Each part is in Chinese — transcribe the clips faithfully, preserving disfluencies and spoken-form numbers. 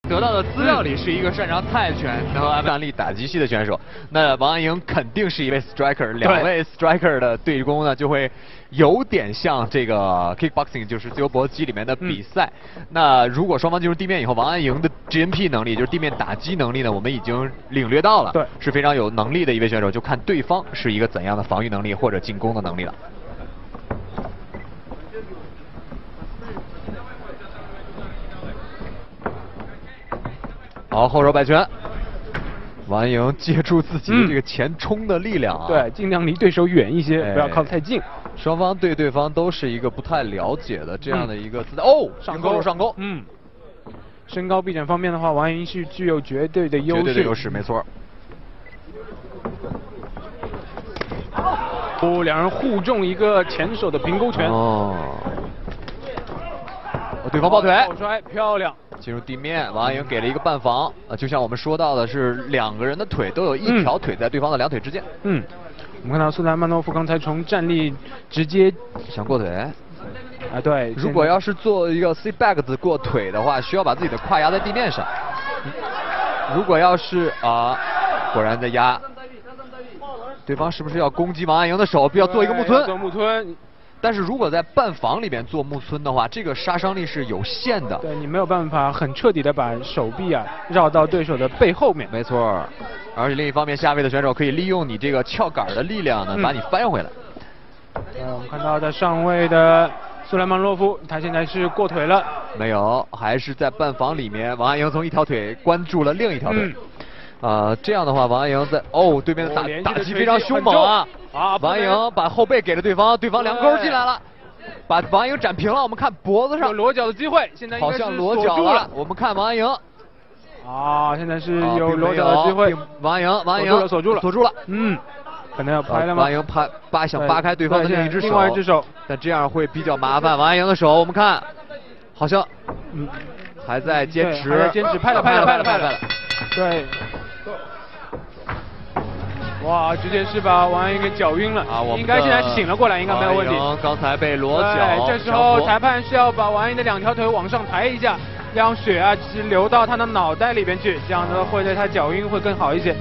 得到的资料里是一个擅长泰拳和战力打击系的选手。那王安莹肯定是一位 striker， 两位 striker 的对攻呢，就会有点像这个 kickboxing， 就是自由搏击里面的比赛。嗯、那如果双方进入地面以后，王安莹的 G M P 能力，就是地面打击能力呢，我们已经领略到了， 对， 是非常有能力的一位选手，就看对方是一个怎样的防御能力或者进攻的能力了。好，后手摆拳，王安莹借助自己的这个前冲的力量啊， 嗯、对，尽量离对手远一些，哎、不要靠得太近。 双方对对方都是一个不太了解的这样的一个姿态。嗯、哦， 上勾上勾， 嗯，身高臂展方面的话，王安莹是具有绝对的优势， 绝对的优势，没错。 哦，两人互中一个前手的平勾拳。 哦，对方抱腿， 后摔，漂亮。 进入地面，王安莹给了一个半防，啊，就像我们说到的是两个人的腿都有一条腿在对方的两腿之间。 嗯，我们看到苏莱曼诺夫刚才从站立直接想过腿， 啊对， 如果要是做一个 C back 的过腿的话，需要把自己的胯压在地面上。如果要是啊，果然在压，对方是不是要攻击王安莹的手，必要做一个木村？ 做木村。 但是如果在半防里边做木村的话，这个杀伤力是有限的。 对，你没有办法很彻底的把手臂啊绕到对手的背后面。 没错，而且另一方面，下位的选手可以利用你这个撬杆的力量呢，嗯、把你翻回来。 呃，我们看到在上位的苏莱曼诺夫，他现在是过腿了。 没有，还是在半防里面，王安莹从一条腿关注了另一条腿。嗯啊、呃，这样的话，王安莹在哦对面的打、哦、打击非常凶猛啊！啊，王安莹把后背给了对方，对方两勾进来了，把王安莹斩平了。我们看脖子上有裸脚的机会，现在应该是好像裸脚了。我们看王安莹， 啊，现在是有裸脚的机会。 王安莹，王安莹锁住了， 锁住了。 嗯，可能要拍了吗？ 王安莹拍扒想扒开对方的另一只手， 另外一只手， 但这样会比较麻烦。王安莹的手，我们看，好像嗯还在坚持， 还在坚持，拍了，拍了，拍了，拍了，对。哇，直接是把王安莹给搅晕了啊！我应该现在醒了过来，应该没有问题。 刚才被裸脚， 这时候裁判是要把王安莹的两条腿往上抬一下，让血啊直流到他的脑袋里边去，这样呢会对他搅晕会更好一些。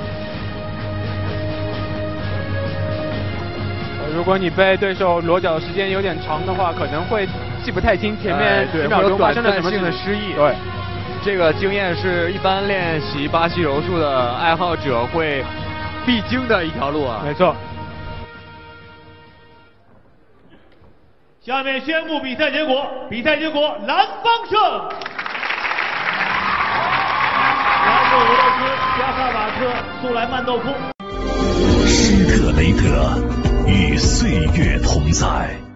如果你被对手裸脚的时间有点长的话，可能会记不太清前面几秒钟发生了什么性的失忆。 对， 这个经验是一般练习巴西柔术的爱好者会必经的一条路啊。 没错。 下面宣布比赛结果，比赛结果蓝方胜。拉莫俄罗斯、加萨瓦特、苏莱曼诺夫。 施特雷德与岁月同在。